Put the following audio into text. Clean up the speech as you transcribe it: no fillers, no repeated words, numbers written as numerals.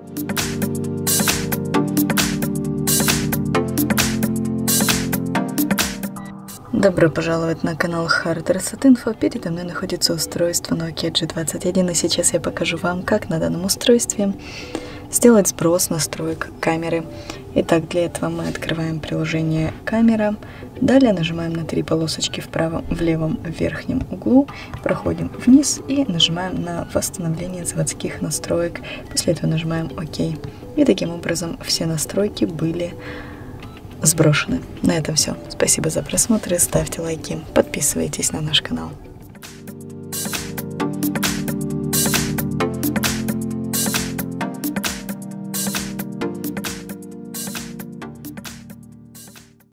Добро пожаловать на канал Hard Reset Info. Передо мной находится устройство Nokia G21, и сейчас я покажу вам, как на данном устройстве сделать сброс настроек камеры. Итак, для этого мы открываем приложение «Камера», далее нажимаем на 3 полосочки в левом верхнем углу, проходим вниз и нажимаем на «Восстановление заводских настроек». После этого нажимаем «Ок». И таким образом все настройки были сброшены. На этом все. Спасибо за просмотр, ставьте лайки, подписывайтесь на наш канал.